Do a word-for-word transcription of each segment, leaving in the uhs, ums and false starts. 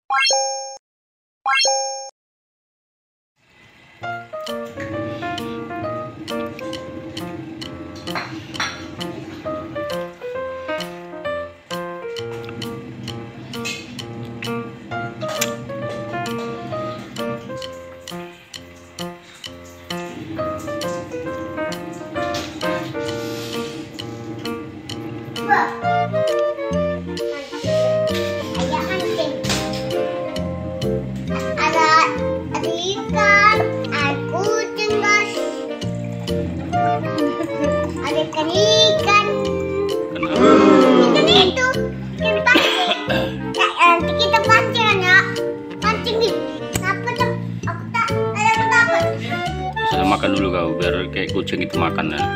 Ikan ikan ikan itu ikan pancing. Nanti kita pancing ya, pancing nih. Kenapa tuh? Aku tak ada aku takut. Bisa makan dulu kau biar kayak kucing itu makan ya.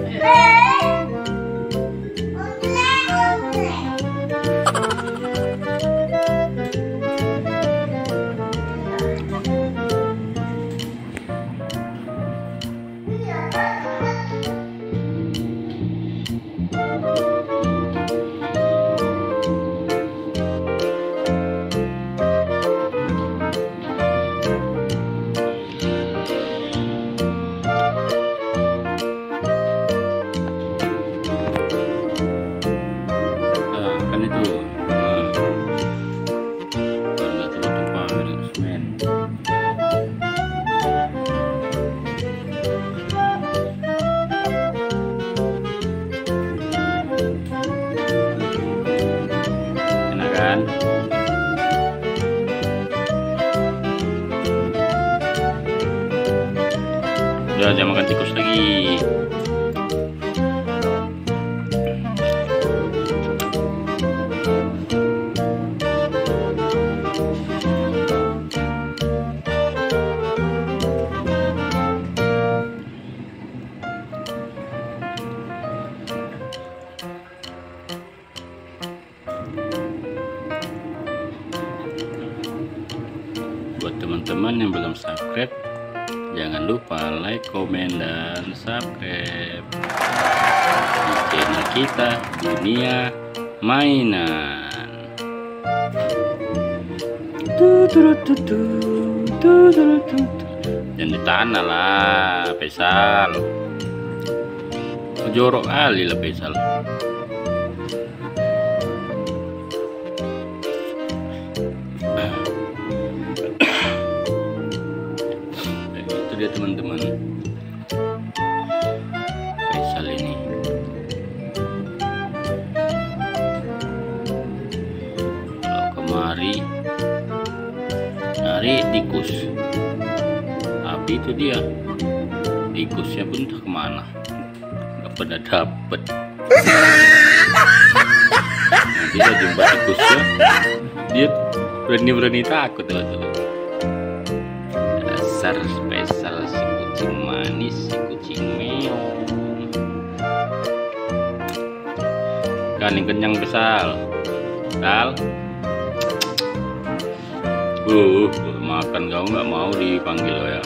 Udah, jangan makan tikus lagi. Buat teman-teman yang belum subscribe, jangan lupa like, komen, dan subscribe di channel kita Dunia Mainan. Jangan ditanah lah, Faisal. Jorok kali lah Faisal. Itu dia teman-teman, Faisal ini. Kalau kemari nyari tikus, tapi itu dia tikusnya pun entah kemana, nggak pernah dapet. Nanti saya jumpa tikusnya, dia berani-berani takut teman-teman. Dasar Faisal, si kucing manis, si kucing meong. Kan yang kenyang Faisal. Sal. Uh, makan kau nggak mau dipanggil ya.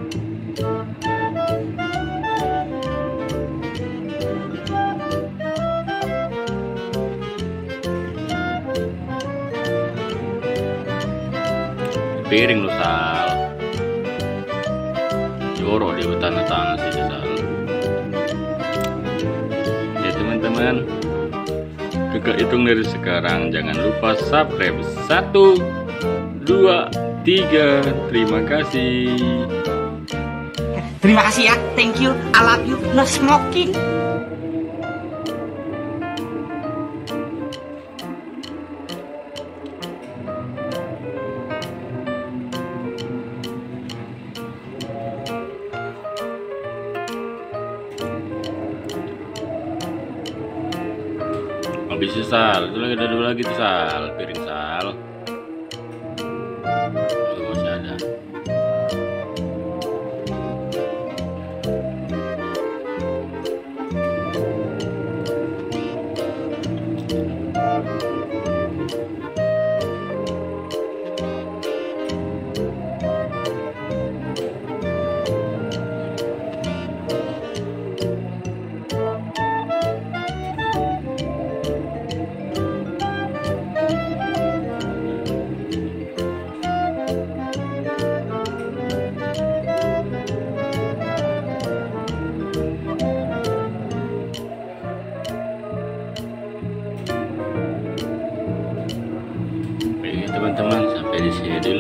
Piring lu Sal. Jorok dia bertanah-tanah sih Sal. Ya teman-teman, kakak hitung dari sekarang. Jangan lupa subscribe. Satu, dua, tiga. Terima kasih. Terima kasih ya. Thank you. I love you. No smoking. Habis itu Sal, itu lagi ada dua lagi tuh Sal, piring Sal. Itu masih ada.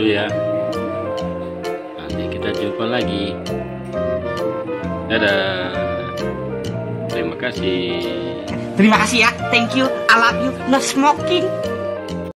ya. Nanti kita jumpa lagi. Dadah. Terima kasih. Terima kasih ya. Thank you. I love you. No smoking.